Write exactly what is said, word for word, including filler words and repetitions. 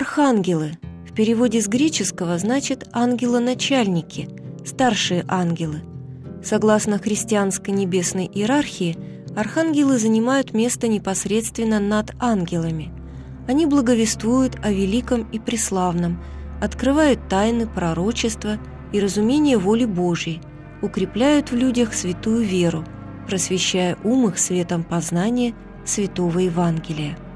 Архангелы в переводе с греческого значит «ангелоначальники», «старшие ангелы». Согласно христианской небесной иерархии, архангелы занимают место непосредственно над ангелами. Они благовествуют о великом и преславном, открывают тайны пророчества и разумение воли Божьей, укрепляют в людях святую веру, просвещая ум их светом познания святого Евангелия.